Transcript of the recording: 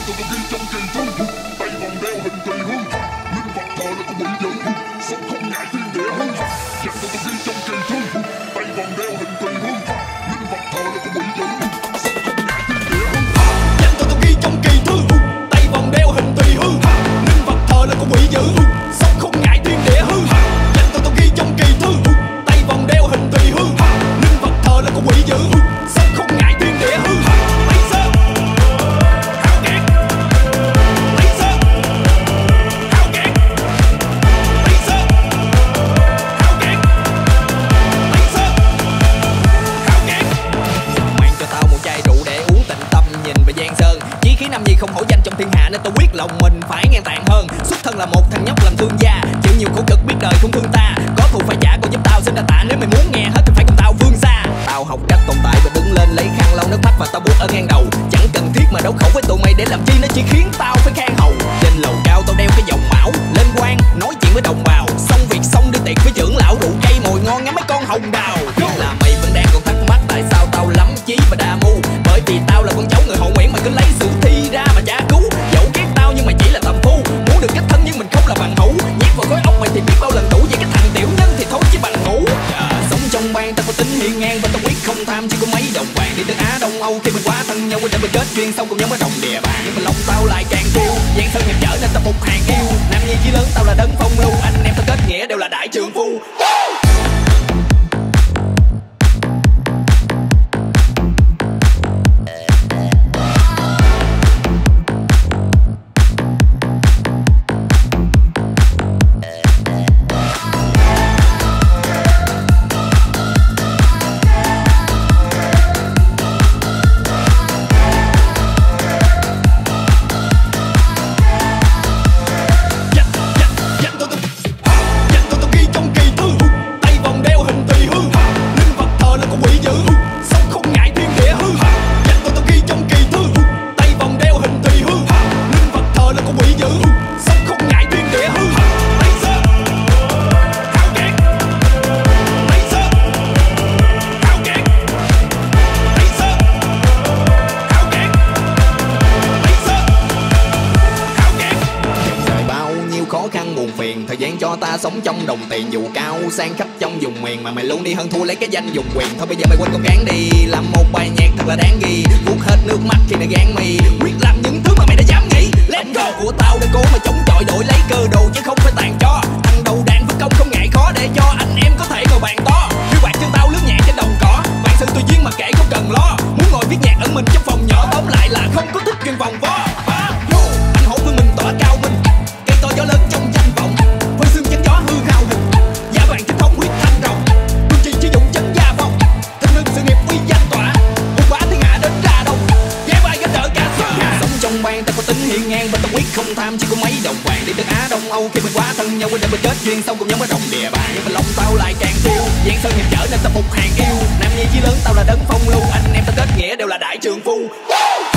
tôi ghi trong kỳ thư, tay vòng đeo hình tùy hương, linh vật thờ là của quỷ dữ, sống không ngại thiên địa hư. Dặn tôi ghi trong kỳ thư, tay vòng đeo hình tùy hương, linh vật thờ là của quỷ dữ, sống không ngại thiên địa hư. Dặn tôi ghi trong kỳ thư, tay vòng đeo hình tùy hương, linh vật thờ là của quỷ dữ, sống không ngại thiên địa hư. Dặn tôi ghi trong kỳ thư, tay vòng đeo hình tùy hương, linh vật thờ là của quỷ dữ, sống không ngại thiên địa hư. Không hổ danh trong thiên hạ nên tôi quyết lòng mình phải ngang tàn hơn. Xuất thân là một thằng nhóc làm thương gia, chịu nhiều khổ cực biết đời không thương ta. Có thù phải trả còn giúp tao xin đa tạ, nếu mày muốn nghe hết thì phải cùng tao phương xa. Tao học cách tồn tại và đứng lên lấy khăn lau nước mắt và tao buộc ở ngang đầu. Chẳng cần thiết mà đấu khẩu với tụi mày để làm chi, nó chỉ khiến tao phải khen hầu. Trên lầu cao tao đeo cái vòng mão lên quan nói chuyện với đồng bào, xong việc xong đi tiệc với trưởng lão, rượu cây mồi ngon ngắm mấy con hồng đào. Là mày vẫn đang còn thắc mắc tại sao tao lắm chí và đa mưu, bởi vì tao là con cháu người họ Nguyễn mà cứ lấy sự thi ra mà tra cứu. Dẫu ghét tao nhưng mày chỉ là tầm phu, muốn được kết thân nhưng mình không là bằng hữu. Nhét vào khối óc mày thì biết bao lần đủ, vậy cái thằng tiểu nhân thì thôi chỉ bằng ngủ. Sống trong bang tao có tính hiên ngang và tao quyết không tham chỉ có mấy đồng vàng. Đi từ Á Đông Âu khi mình quá thân nhau để mình kết duyên xong cùng nhau mới đồng địa bàn. Nhưng mà lòng tao lại càng tiêu, gian sơn nhập trở nên tao phục hàng yêu. Nam nhi chí lớn tao là đấng phong lưu, anh em tao kết nghĩa đều là đại trượng phu. Khó khăn buồn phiền, thời gian cho ta sống trong đồng tiền, dù cao sang khắp trong vùng miền mà mày luôn đi hơn thua lấy cái danh dùng quyền. Thôi bây giờ mày quên con cán đi, làm một bài nhạc thật là đáng ghi, vuốt hết nước mắt khi mày gán mi, quyết làm những thứ mà mày đã dám nghĩ. Let's go của tao để cố mà chống chọi đổi lấy cơ đồ chứ không phải tàn cho. Thằng đầu đàn phất công không ngại khó để cho anh em có thể ngồi bàn to. Như quạt chân tao lướt nhẹ trên đồng cỏ, bạn sự tùy duyên mà kể không cần lo. Muốn ngồi viết nhạc ẩn mình trong phòng nhỏ, tóm lại là không có thích chuyên vòng vo. Anh hổ vương mình tỏa cao minh, cây to gió lớn trong danh vọng, phân xương chấn gió hư hao hình, giá vàng chính thống huyết thanh rồng, đương chi sử dụng chấn gia phong, thịnh hưng sự nghiệp uy danh tỏa, hùng bá thiên hạ đến ra đông, ghé vai gánh đỡ cả xóm. Sống trong bang ta có tính hiên ngang và ta quyết không tham chỉ có mấy đồng vàng. Đi từ Á Đông Âu khi mình quá thân nhau để mình kết duyên xong cùng nhau mới đồng địa bàn. Nhưng mà lòng tao lại càng tiêu, gian sơn nhập trở nên ta phục hàng yêu. Nam nhi chí lớn tao là đấng phong lưu, anh em ta kết nghĩa đều là đại trượng phu.